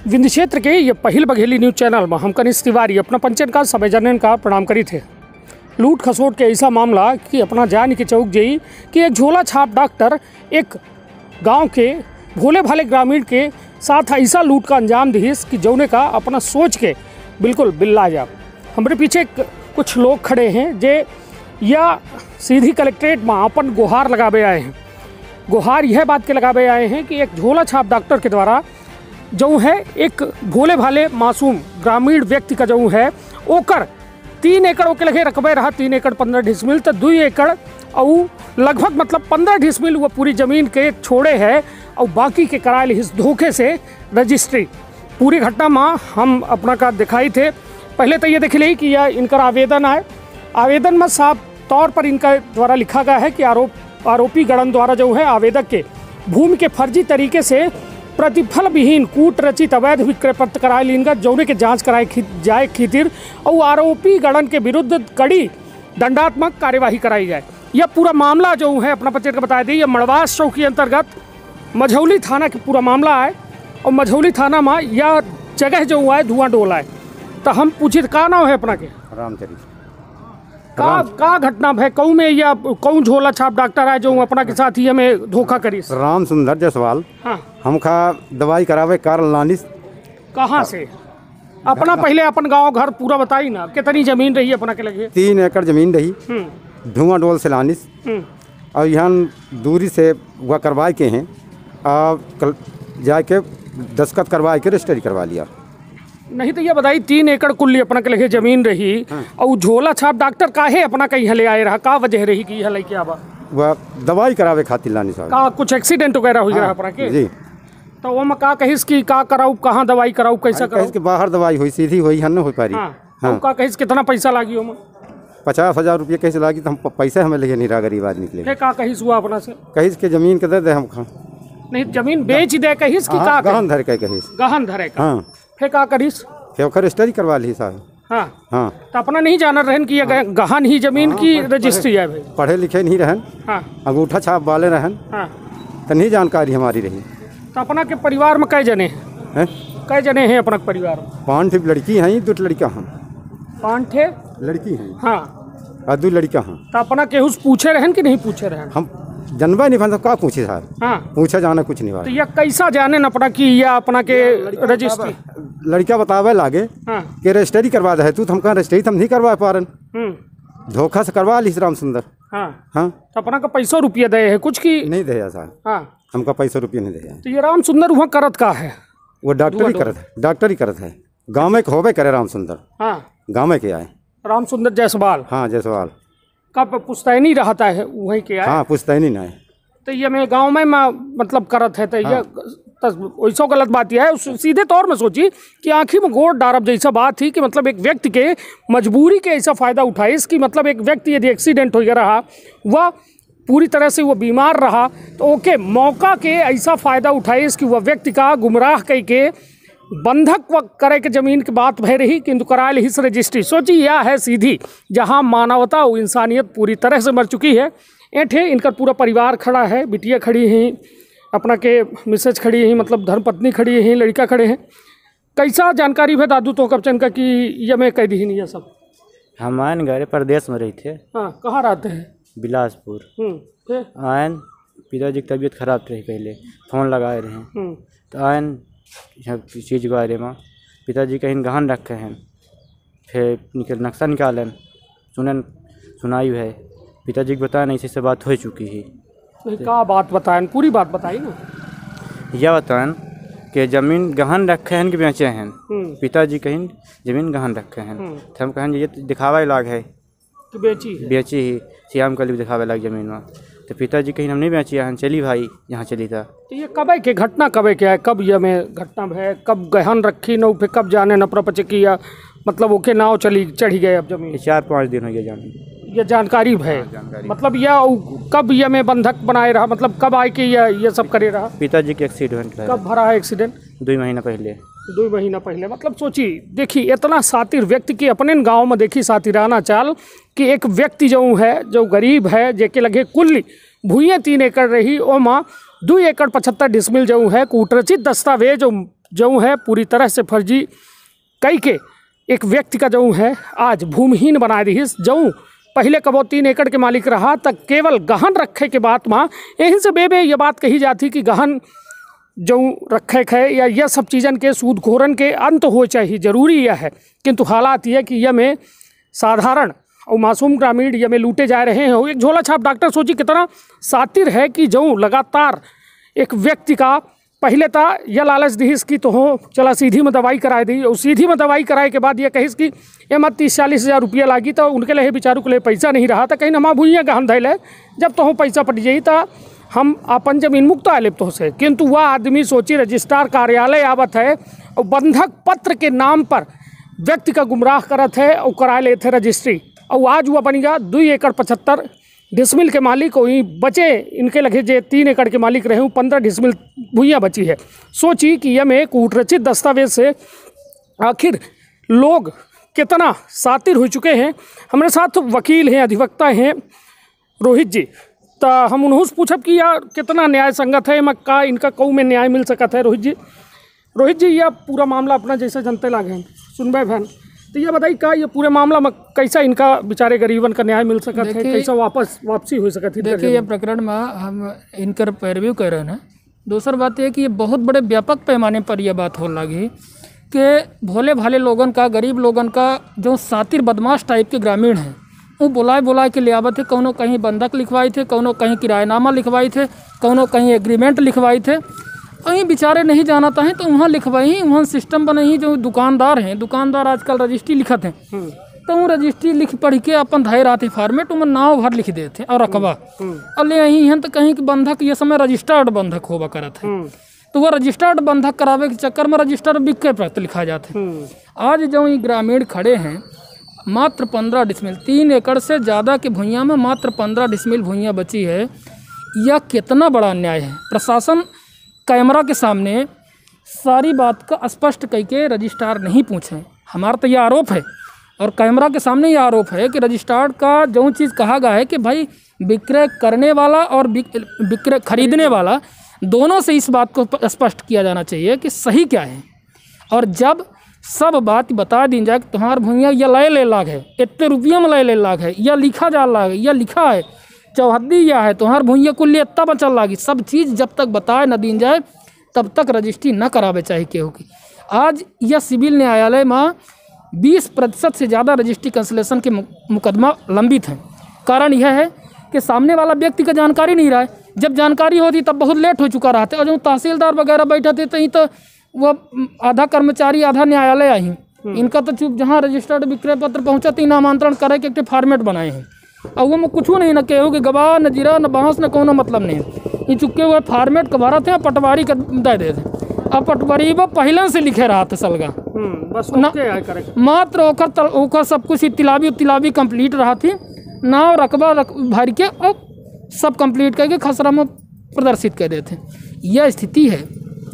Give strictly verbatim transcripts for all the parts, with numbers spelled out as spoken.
विंध्य क्षेत्र के ये पहिल बघेली न्यूज चैनल में हम कनिष्ठ तिवारी अपना पंचन का समय जनन का प्रणाम करी थे। लूट खसोट के ऐसा मामला कि अपना जान के चौक जई कि एक झोला छाप डॉक्टर एक गांव के भोले भाले ग्रामीण के साथ ऐसा लूट का अंजाम दिहिस कि जौने का अपना सोच के बिल्कुल बिल्ला जा। हमारे पीछे कुछ लोग खड़े हैं जे या सीधी कलेक्ट्रेट में अपन गुहार लगावे आए हैं। गुहार यह बात के लगावे आए हैं कि एक झोला छाप डॉक्टर के द्वारा जो है एक भोले भाले मासूम ग्रामीण व्यक्ति का जो है ओकर तीन एकड़ ओके लगे रकबे रहा तीन एकड़ पंद्रह डिसमिल तो दो एकड़ और लगभग मतलब पंद्रह डिसमिल वो पूरी ज़मीन के छोड़े है और बाकी के कराए इस धोखे से रजिस्ट्री। पूरी घटना में हम अपना का दिखाई थे। पहले तो ये देख ली कि यह इनका आवेदन है। आवेदन में साफ तौर पर इनका द्वारा लिखा गया है कि आरोप आरोपी गणन द्वारा जो है आवेदक के भूमि के फर्जी तरीके से प्रतिफल विहीन कूट रचित अवैध विक्रय पत्र कराए लीनगा जौने के जांच कराए खि, जाए खातिर और आरोपी गणन के विरुद्ध कड़ी दंडात्मक कार्यवाही कराई जाए। यह पूरा मामला जो है अपना पचेट का बताया दी, यह मड़वास चौकी अंतर्गत मझौली थाना के पूरा मामला है और मझौली थाना में यह जगह जो हुआ है धुआं डोला है। तो हम पूछे का नाम है अपना के रामचरित का का घटना है कऊ में या कौन झोला छाप डॉक्टर है जो अपना के साथ ही हमें धोखा करी? राम सुंदर जायसवाल। हाँ हम खा दवाई करावे कारल लानिस। कहाँ से? अपना पहले अपन गांव घर पूरा बताई ना, कितनी जमीन रही अपना के लगे? तीन एकड़ जमीन रही, धुआं डोल से लानिस और यहाँ दूरी से वह करवाए के हैं और जाके दस्खत करवाए के रजिस्ट्री करवा लिया। नहीं तो ये बताई तीन एकड़ कुल्ली अपना के लगे जमीन रही। हाँ। और झोला छाप डॉक्टर काहे अपना कहीं ले आए रहा, का वजह रही कि यह लेके आवा? वह दवाई करावे खातिर लानी साहब। का कुछ एक्सीडेंट वगैरह हो रहा अपना के? जी। तो वो में का कहिस कि का कराऊ, कहाँ दवाई कराऊ, कैसा कराऊ? के बाहर दवाई हुई सीधी हुई हन हो पारी। हाँ। हाँ। का कहिस कितना पैसा लागी? पचास हजार रुपये कैसे लागी? तो हम पैसे हमें लगे नहीं रहा गरीब आदमी के लिए। का कहिस हुआ अपना से? कहिस के जमीन के दे दे हम खा नहीं जमीन बेच दे कहिस कि का गहन धरे के कहिस गहन धरे का। हाँ फिर का करिस? फिर रजिस्ट्री करवा ली साहब। हाँ हाँ तो अपना नहीं जाना रहन कि ये गहन ही जमीन हाँ, की रजिस्ट्री है भाई। पढ़े लिखे नहीं रहन। हाँ अंगूठा छाप वाले रहन। हाँ तो नहीं जानकारी हमारी रही। तो अपना के परिवार में कई जने हैं? कई जने हैं अपना परिवार में? पाँच ठे लड़की हैं, दो लड़का हैं। पाँच ठे लड़की हैं? हाँ और दो लड़का हैं। तो अपना केहू पूछे रहन कि नहीं पूछे रहन? हम जनवा नहीं बनता, का पूछे साहब? हाँ पूछा जाना कुछ नहीं। तो यह कैसा जाने न अपना कि या अपना के रजिस्ट्री लड़का बतावे लागे। हाँ। कि रजिस्ट्री करवा दे तू, हम कहाँ रजिस्ट्री हम नहीं करवा पा रहे, धोखा से करवा ली राम सुंदर। हाँ हाँ तो अपना का पैसा रुपया दे है कुछ की नहीं दे साहब? हाँ हमका पैसा रुपया नहीं दे। तो ये राम सुंदर वहाँ करत का है? वो डॉक्टरी करत है, डॉक्टरी करत है गाँव में होबे करे राम सुंदर। हाँ गाँव में के आए राम सुंदर जायसवाल। हाँ जायसवाल कब पुश्तैनी रहता है वहीं के आए? हाँ पुश्तैनी ना है। तो ये मैं गांव में मतलब करत है तो हाँ। ये वैसा गलत बात यह है। सीधे तौर में सोची कि आँखी में गोड़ डारब जैसा बात थी कि मतलब एक व्यक्ति के मजबूरी के ऐसा फ़ायदा उठाए इसकी मतलब एक व्यक्ति यदि एक्सीडेंट हो गया रहा, वह पूरी तरह से वो बीमार रहा तो ओके मौका के ऐसा फ़ायदा उठाए इसकी वह व्यक्ति का गुमराह कह के बंधक व करे के जमीन की बात भय रही किंतु कराए हिस्स रजिस्ट्री। सोची यह है सीधी जहाँ मानवता और इंसानियत पूरी तरह से मर चुकी है। एठे इनका पूरा परिवार खड़ा है, बिटिया खड़ी हैं, अपना के मिसेज खड़ी हैं, मतलब धर्मपत्नी खड़ी हैं, लड़का खड़े हैं। कैसा जानकारी है दादू तो कबचन का कि ये मैं कह दी नहीं ये सब? हमारे घर प्रदेश में रही थे। हाँ कहाँ रहते हैं? बिलासपुर। आयन पिताजी की तबीयत खराब रही, पहले फ़ोन लगाए रहे तो आयन चीज़ के बारे में पिताजी कहीं गहन रखे हैं, फिर निकल नक्शा निकालन सुनन सुनाई है पिताजी को बताया नहीं से बात हो चुकी है। तो क्या बात बताएं, पूरी बात बताई ना। यह बताएं कि ज़मीन गहन रखे हैं कि बेचे हैं? पिताजी कहीं ज़मीन गहन रखे हैं तो हम कहें ये दिखावा लाग है कि बेची है? बेची ही श्याम कल भी दिखावे लाग ज़मीन में तो पिताजी कहीं हम नहीं बेची यहाँ चली भाई यहाँ चली था। तो ये कब के घटना कब क्या है, कब ये में घटना है, कब गहन रखी न फिर कब जाने न प्रपच किया मतलब ओके नाव चली चढ़ी गए अब जमीन? चार पाँच दिन हो गया जाने ये जानकारी है। जानकारी। मतलब यह कब ये में बंधक बनाए रहा, मतलब कब आए कि ये ये सब करे रहा? पिताजी के एक्सीडेंट कब भरा है एक्सीडेंट? दो महीना पहले। दो महीना पहले मतलब सोची देखी इतना सातिर व्यक्ति की अपने गांव में देखी सातिराना चाल कि एक व्यक्ति जो है जो गरीब है जेके लगे कुल भूइयाँ तीन एकड़ रही ओ माँ दो एकड़ पचहत्तर डिसमिल जो है कूटरचित दस्तावेज जो है पूरी तरह से फर्जी कई के एक व्यक्ति का जो है आज भूमिहीन बना दी। जो पहले कबो तीन एकड़ के मालिक रहा तक केवल गहन रखे के बात माँ यहीं से बेबे ये बात कही जाती कि गहन जो रखे है या यह सब चीज़न के सूद खोरन के अंत हो चाहिए, जरूरी यह है। किंतु हालात यह कि यह में साधारण और मासूम ग्रामीण यह में लूटे जा रहे हैं। एक झोला छाप डॉक्टर सोची कितना सातिर है कि जो लगातार एक व्यक्ति का पहले था यह लालच दीस की तो हो चला सीधी में दवाई कराए दी और सीधी में दवाई कराए के बाद यह कहिस कि ये मत तीस चालीस हज़ार रुपया लागी तो उनके लिए बेचारों के लिए पैसा नहीं रहा था। कहीं नमा भूइया गहन धैल है जब तो हो पैसा पट जाई तो हम अपन जमीन मुक्त आलिप तो से। किंतु वह आदमी सोची रजिस्ट्रार कार्यालय आवत है और बंधक पत्र के नाम पर व्यक्ति का गुमराह करत है और करा लेते रजिस्ट्री। और आज वह बन गया दो एकड़ पचहत्तर डिसमिल के मालिक वहीं बचे इनके लगे जे तीन एकड़ के मालिक रहे हूँ पंद्रह डिसमिल भूइयाँ बची है। सोची कि यह में कूटरचित दस्तावेज से आखिर लोग कितना सातिर हो चुके हैं। हमारे साथ वकील हैं, अधिवक्ता हैं रोहित जी, तो हम उन्हों से पूछब कि यार कितना न्याय संगत है मक्का इनका कऊ में न्याय मिल सकता है। रोहित जी रोहित जी यह पूरा मामला अपना जैसे जनते लागे हैं सुनबे बहन, तो ये बताइए का ये पूरे मामला में कैसा इनका बेचारे गरीबन का न्याय मिल सकता है, कैसा वापस वापसी हो सकती है? देखिए ये प्रकरण में हम इनकर पैरवी कर रहे हैं। दूसरी बात यह कि ये बहुत बड़े व्यापक पैमाने पर यह बात हो लगी कि भोले भाले लोगन का, गरीब लोगन का जो सातिर बदमाश टाइप के ग्रामीण हैं वो बुलाए बुलाए के ले आवत थे। कौनो कहीं बंधक लिखवाए थे, कौनो कहीं किराएनामा लिखवाए थे, कौनो कहीं एग्रीमेंट लिखवाए थे। कहीं बेचारे नहीं जाना चाहें तो वहाँ लिखवाई, वहाँ सिस्टम बने ही। जो दुकानदार हैं, दुकानदार आजकल रजिस्ट्री लिखत हैं तो वो रजिस्ट्री लिख पढ़ के अपन धाय आते फॉर्मेट उमें नाव भर लिख देते और रकबा और ले यही हैं तो कहीं कि बंधक ये समय रजिस्टर्ड बंधक होगा करत है तो वह रजिस्टर्ड बंधक करावे के चक्कर में रजिस्टर्ड विक्रय पत्र लिखा जाते हैं। आज जो ये ग्रामीण खड़े हैं मात्र पंद्रह डिसमिल तीन एकड़ से ज़्यादा के भुइयाँ में मात्र पंद्रह डिसमिल भुइयाँ बची है। यह कितना बड़ा अन्याय है। प्रशासन कैमरा के सामने सारी बात का स्पष्ट कह के रजिस्ट्रार नहीं पूछे। हमारा तो यह आरोप है और कैमरा के सामने ये आरोप है कि रजिस्ट्रार का जो चीज़ कहा गया है कि भाई विक्रय करने वाला और विक्रय खरीदने वाला दोनों से इस बात को स्पष्ट किया जाना चाहिए कि सही क्या है। और जब सब बात बता दी जाए कि तुम्हार भुइयाँ यह लय ले लाग है, इतने रुपये में लय ले लाग है, यह लिखा जा लाग है, यह लिखा है चौहद्दी यह है, तुम्हार भुइयाँ कुल इतना बचल लागी, सब चीज़ जब तक बताए न दी जाए तब तक रजिस्ट्री न करावे चाहिए केहू की। आज यह सिविल न्यायालय में बीस प्रतिशत से ज़्यादा रजिस्ट्री कैंसलेशन के मुकदमा लंबित हैं। कारण यह है कि सामने वाला व्यक्ति का जानकारी नहीं रहा है। जब जानकारी होती तब बहुत लेट हो चुका रहता है। और जो तहसीलदार वगैरह बैठे थे तो ही तो वह आधा कर्मचारी आधा न्यायालय आई हैं। इनका तो चुप जहाँ रजिस्टर्ड विक्रय पत्र पहुँचा तो नामांतरण करे के एक फॉर्मेट बनाए हैं और वो में कुछ नहीं न केहू कि गवाह न जीरा न बांस न कोनो मतलब नहीं। ये चुपके हुए फॉर्मेट का भरा थे पटवारी का दे दे थे। अब पटवारी वो पहले से लिखे रहा था सलगा बस न, मात्र ओकर ओकर सब कुछ तिलाबी तिलाबी कंप्लीट रहा थी, नाव रकबा रक, भर के और सब कंप्लीट करके खसरा में प्रदर्शित कर देते। यह स्थिति है।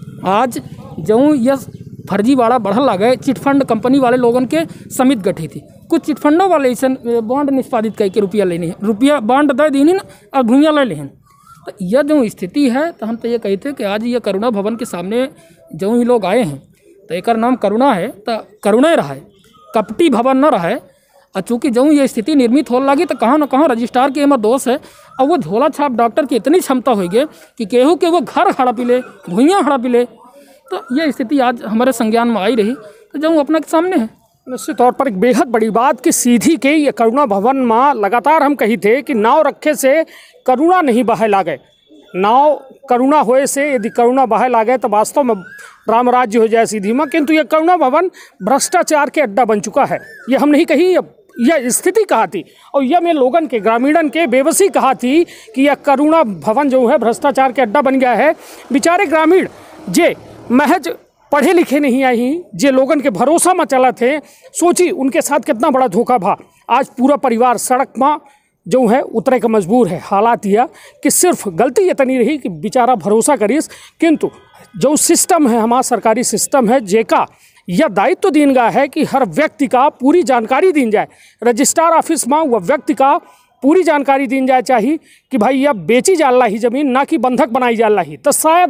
आज जो यह फर्जीवाड़ा बढ़ल लगे चिटफंड कंपनी वाले लोगों के समिति गठित थी। कुछ चिटफंडों वाले ऐसा बॉन्ड निष्पादित करके रुपया लेने रुपया बॉन्ड दे दी और भूइयाँ ले लें। तो यह जो स्थिति है तो हम तो ये कहते कि आज ये करुणा भवन के सामने जो ही लोग आए हैं तो एक नाम करुणा है तो करुणा रहा है, कपटी भवन न रहा है। और चूँकि जो ये स्थिति निर्मित हो लगी तो कहाँ न कहाँ रजिस्ट्रार के एम दोष है। और वो झोला छाप डॉक्टर की इतनी क्षमता होगी कि केहू के वो घर हड़प ले, भूइयाँ हड़प ले। तो ये स्थिति आज हमारे संज्ञान में आई रही तो जो अपना के सामने है। निश्चित तौर पर एक बेहद बड़ी बात कि सीधी के ये करुणा भवन में लगातार हम कही थे कि नाव रखे से करुणा नहीं बहे लागे। नाव करुणा होए से यदि करुणा बहे लागे तो वास्तव में राम राज्य हो जाए सीधी में। किंतु ये करुणा भवन भ्रष्टाचार के अड्डा बन चुका है। ये हम नहीं कही, यह स्थिति कहा थी और यह मैं लोगन के ग्रामीणन के बेबसी कहा थी कि यह करुणा भवन जो है भ्रष्टाचार के अड्डा बन गया है। बेचारे ग्रामीण जे महज पढ़े लिखे नहीं आई, जे लोगन के भरोसा में चला थे, सोची उनके साथ कितना बड़ा धोखा भा। आज पूरा परिवार सड़क में जो है उतरे का मजबूर है। हालात यह कि सिर्फ गलती ये तो नहीं रही कि बेचारा भरोसा करीस, किंतु जो सिस्टम है हमारा सरकारी सिस्टम है जेका यह दायित्व तो दीन गया है कि हर व्यक्ति का पूरी जानकारी दी जाए। रजिस्ट्रार ऑफिस में वह व्यक्ति का पूरी जानकारी दी जाए चाहिए कि भाई यह बेची जा रही ज़मीन ना कि बंधक बनाई जा रही। तो शायद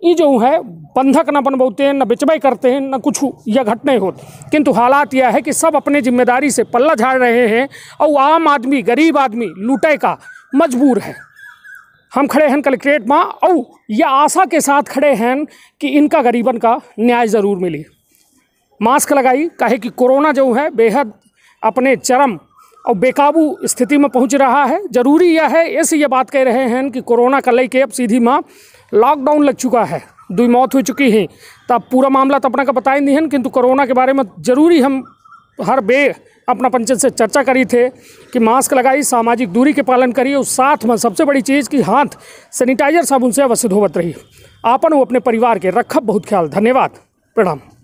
ये जो है बंधक न बनबोते हैं, न बिचबई करते हैं, न कुछ यह घटने होते, किंतु हालात यह है कि सब अपने जिम्मेदारी से पल्ला झाड़ रहे हैं और आम आदमी, गरीब आदमी लूटे का मजबूर है। हम खड़े हैं कलेक्ट्रेट में और यह आशा के साथ खड़े हैं कि इनका गरीबन का न्याय ज़रूर मिले। मास्क लगाई, काहे कि कोरोना जो है बेहद अपने चरम और बेकाबू स्थिति में पहुंच रहा है। ज़रूरी यह है, ऐसे ये बात कह रहे हैं कि कोरोना का लेके अब सीधी माँ लॉकडाउन लग चुका है, दो मौत हो चुकी है। तब पूरा मामला तो अपना का बताए नहीं है, किंतु कोरोना के बारे में ज़रूरी हम हर बे अपना पंचायत से चर्चा करी थे कि मास्क लगाई, सामाजिक दूरी के पालन करिए और साथ में सबसे बड़ी चीज़ कि हाथ सैनिटाइजर साबुन से अवश्य धोवत रही। आपन वो अपने परिवार के रखब बहुत ख्याल। धन्यवाद, प्रणाम।